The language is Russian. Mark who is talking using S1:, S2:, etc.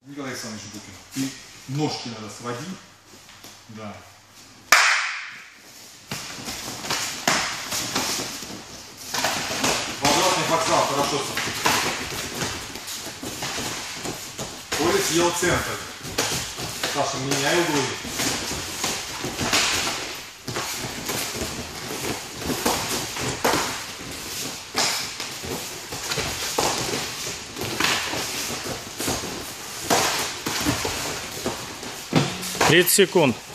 S1: Николай Александрович Букин. И ножки надо сводить. Да. Возвратный фоксал, хорошо. Коля съел центр. Саша, меняй углы.
S2: Тридцать секунд.